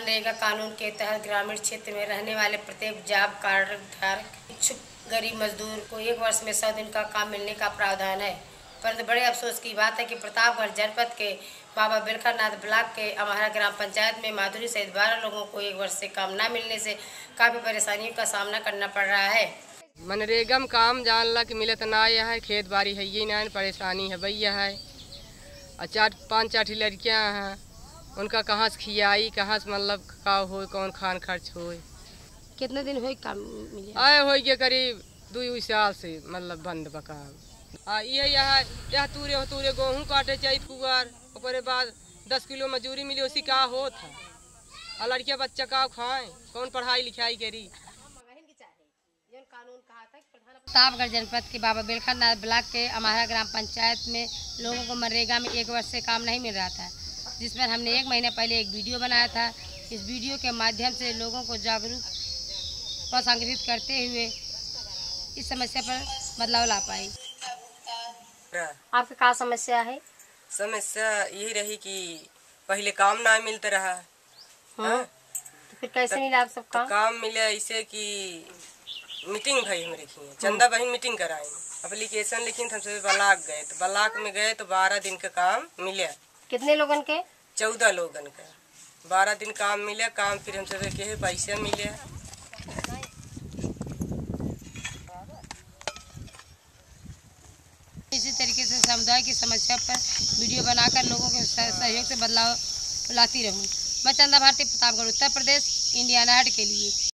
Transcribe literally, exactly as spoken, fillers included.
मनरेगा कानून के तहत ग्रामीण क्षेत्र में रहने वाले प्रत्येक जॉब कार्ड धारक इच्छुक गरीब मजदूर को एक वर्ष में सौ दिन का काम मिलने का प्रावधान है। परंतु बड़े अफसोस की बात है कि प्रतापगढ़ जनपद के बाबा बिलखनाथ ब्लॉक के अमारा ग्राम पंचायत में माधुरी सहित बारह लोगों को एक वर्ष से काम न मिलने से काफी परेशानियों का सामना करना पड़ रहा है। मनरेगा में काम जानला कि मिलत ना है, खेत बाड़ी है ये ना, परेशानी है भैया है। और चार पाँच चार लड़कियाँ हैं, उनका कहाँ से खियाई, कहाँ से मतलब का हो, कौन खान खर्च हो। कितने दिन हुए काम मिले? आए हो गए करीब दो साल से मतलब बंद बकाम। आ ये यहाँ यह तूरे हो तूरे गेहूँ काटे चाहिए कुआर, ओकरे बाद दस किलो मजूरी मिली, उसी का हो था। और लड़कियाँ बच्चा का खाएं, कौन पढ़ाई लिखाई करी। प्रतापगढ़ जनपद के बाबा बिलखनाथ ब्लॉक के अमारा ग्राम पंचायत में लोगों को मनरेगा में एक वर्ष से काम नहीं मिल रहा था, जिस पर हमने एक महीने पहले एक वीडियो बनाया था। इस वीडियो के माध्यम से लोगों को जागरूक व संगठित करते हुए इस समस्या पर बदलाव ला पाई। आपकी क्या समस्या है? समस्या यही रही कि पहले काम ना मिलता रहा। हाँ? तो फिर कैसे नहीं लगा सब काम? तो काम मिले इसे कि मीटिंग भाई हम रखी है, चंदा बहन मीटिंग कराई, एप्लीकेशन लिखी, हम सब ब्लॉक गए, तो ब्लॉक में गए तो बारह दिन का काम मिले। कितने लोगन के? चौदह लोगन का बारह दिन काम मिले। काम फिर हम सब के पैसे मिले। इसी तरीके से समुदाय की समस्या पर वीडियो बनाकर लोगों के सहयोग से बदलाव लाती रहूं। मैं चंदा भारती, प्रतापगढ़, उत्तर प्रदेश, इंडिया नाइट के लिए।